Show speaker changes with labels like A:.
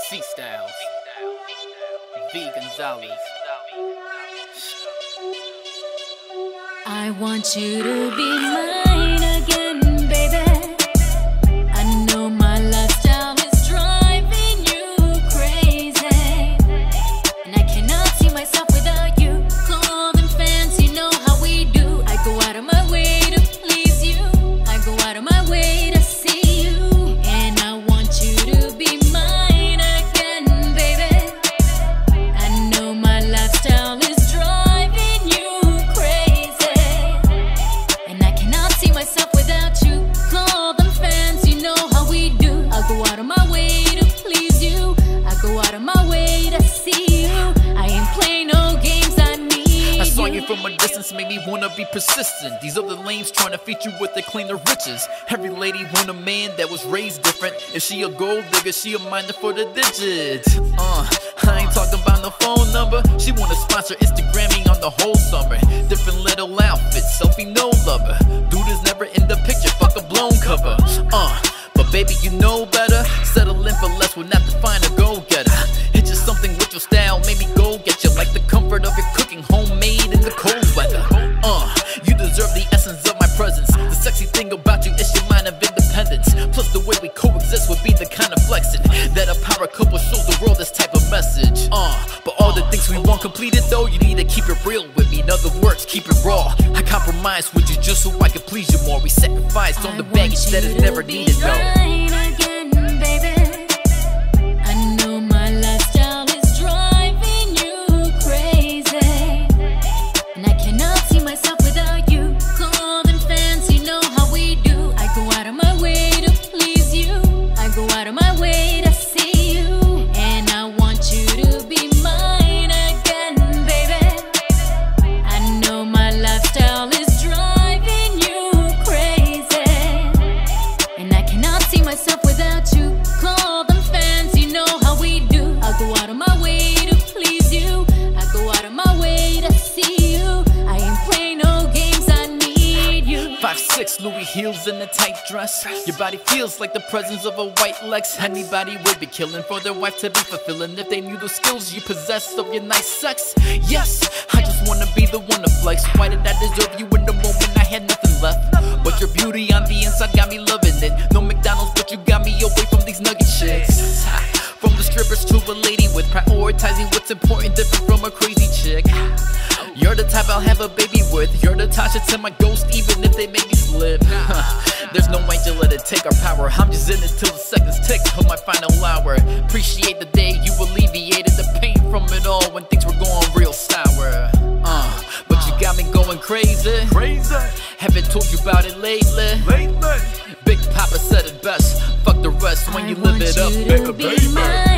A: C-Styles, Gonzalez.
B: I want you to be mine again, baby. I know my lifestyle is driving you crazy, and I cannot see myself without you. Clothes and fancy, know how we do. I go out of my way to please you. I go out of my way to see you, and I want you to be mine again, baby. I know my lifestyle is driving you crazy, and I cannot see myself without you. Call them fans, you know how we do. I go out of my way to please you. I go out of my way to see you. I ain't playing no games, I need
A: I saw you from a distance, made me wanna be persistent. These other lanes trying to feed you with their claim to riches. Every lady want a man that was raised different. If she a gold digger, she a miner for the digits. I ain't talking about no phone number. She wanna sponsor Instagramming on the whole summer. Different little outfits, selfie no lover. Dude is never in the picture, fuck a blown cover. But baby, you know better. Settle in for less, we'll not define a go-getter. It's just something with your style, made me go get you. Like the comfort of your cooking, homemade in the cold weather. You deserve the essence of my presence. The sexy thing about you is your mind of independence. Plus the way we coexist would be the kind of flexing that a power couple shows the world this type of message. But all the things we want completed though, you need to keep it real with me. In other words, keep it raw. I compromise with you just so I can please you more. We sacrificed on the baggage that is never needed though.
B: Again, baby. I know my lifestyle is driving you crazy, and I cannot see myself without you. Clothes and fancy, know how we do. I go out of my way to please you. I go out of my way to see you, and I want you to be mine again, baby. I know my lifestyle is driving you crazy, and I cannot see myself without you. Call them fans, you know how we do. I go out of my way to please you. I go out of my way to see you. I ain't playing no games, I need you.
A: 5'6", Louis heels in a tight dress. Your body feels like the presence of a white Lex. Anybody would be killing for their wife to be fulfilling if they knew the skills you possess of your nice sex. Yes, I just wanna be the one to flex. Why did I deserve you in the moment I had nothing left? But your beauty on the inside got me loving it. No McDonald's, but you got me away from these nugget chicks. From the strippers to a lady with prioritizing what's important, different from a crazy chick. You're the type I'll have a baby with. You're the Tasha to my ghost, even if they make me slip. There's no way to let it take our power. I'm just in it till the seconds tick till my final hour. Appreciate the day you alleviated the pain from it all when things were going real sour. But you got me going crazy. Haven't told you about it lately. Big Papa said it best. Fuck the rest when you live it up, baby.